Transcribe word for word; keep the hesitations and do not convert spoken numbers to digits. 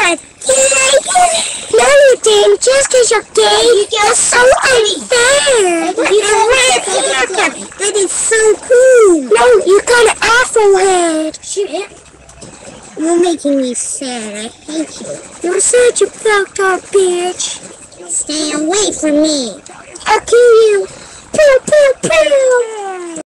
God! No, you didn't. Just because you're gay, you that's so unfair. You don't wear a haircut. That is so cool. No, you got an afro head. Shit. You're making me sad. I hate you. You're such a fucked up bitch. Stay away from me. I'll kill you. Pew, pew, pew.